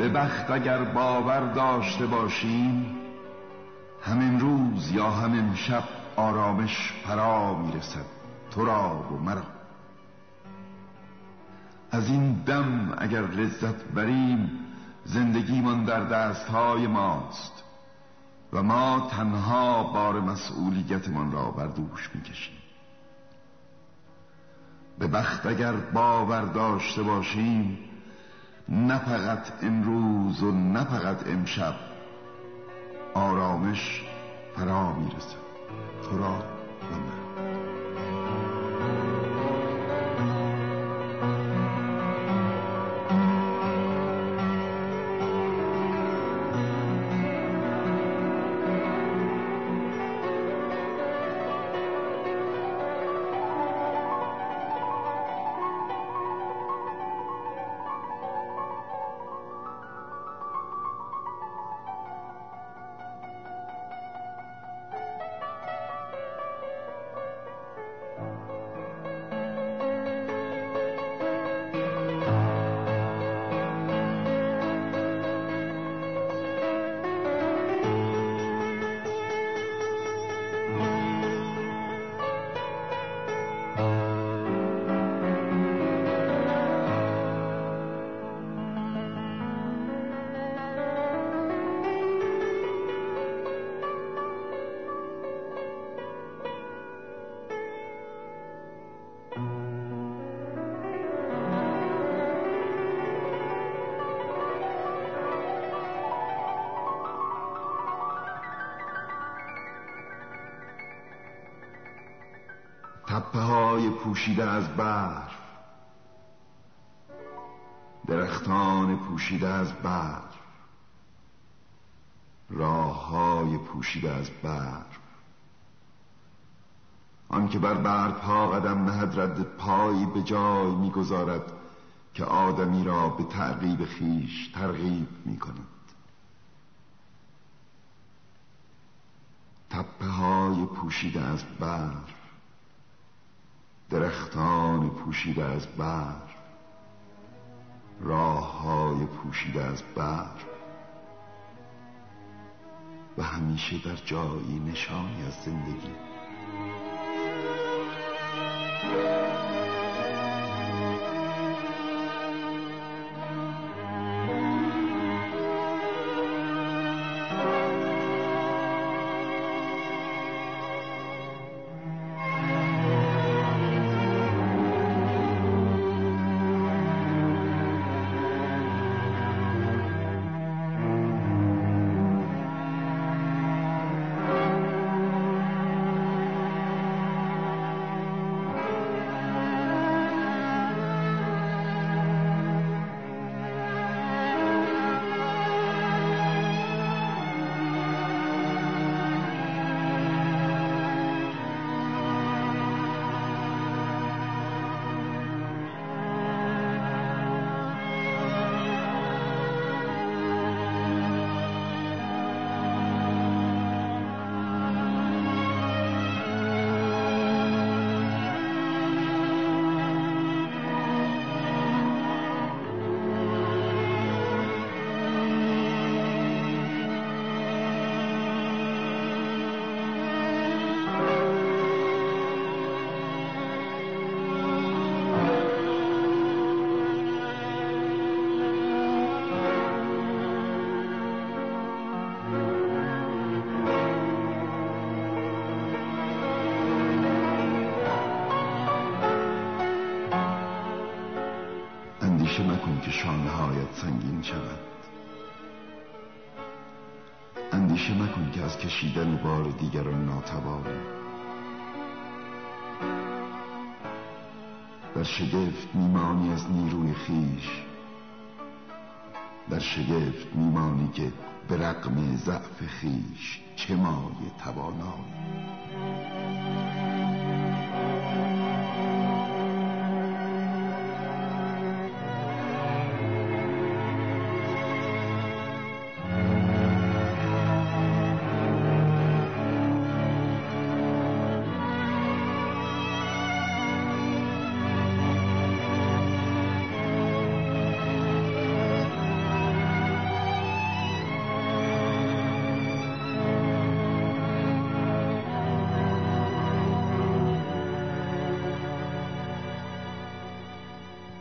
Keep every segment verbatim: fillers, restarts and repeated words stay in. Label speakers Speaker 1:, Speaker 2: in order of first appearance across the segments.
Speaker 1: به بخت اگر باور داشته باشیم، هم امروز یا هم امشب آرامش فرا میرسد تو را و مرا. از این دم اگر لذت بریم، زندگیمان در دستهای ماست و ما تنها بار مسئولیتمان را بر دوش میکشیم. به بخت اگر باور داشته باشیم، نه فقط امروز و نه فقط امشب آرامش فرا میرسد تو را و من. تپه های پوشیده از برف، درختان پوشیده از برف، راه های پوشیده از برف. آن که بر برف ها قدم نهد رد پایی به جای میگذارد که آدمی را به تعقیب خیش ترغیب میکند. تپه های پوشیده از برف، درختان پوشیده از برف، راه های پوشیده از برف و همیشه در جایی نشانی از زندگی. اندیشه مکن که شانه هایت سنگین شود. اندیشه مکن که از کشیدن بار دیگران ناتوانی. در شگفت میمانی از نیروی خیش، در شگفت میمانی که به رغم ضعف خیش چه مایه توانایی.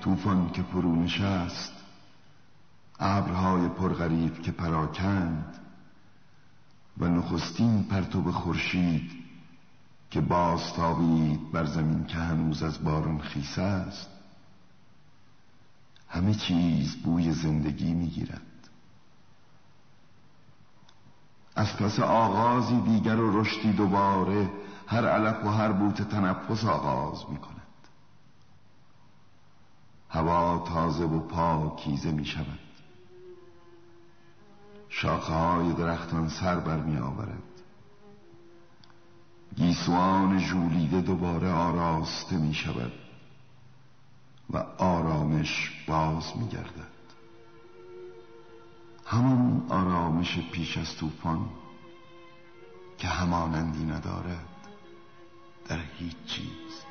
Speaker 1: طوفان که فرو نشست، ابرهای پرغریب که پراکند و نخستین پرتو خورشید که بازتابید بر زمین که هنوز از باران خیس است، همه چیز بوی زندگی میگیرد. از پس آغازی دیگر و رشدی دوباره هر علف و هر بوته تنفس آغاز می کند. هوا تازه و پاکیزه می شود. شاخه های درختان سر بر می آورد. گیسوان ژولیده دوباره آراسته می شود و آرامش باز می گردد. همان آرامش پیش از طوفان که همانندی ندارد در هیچ چیز.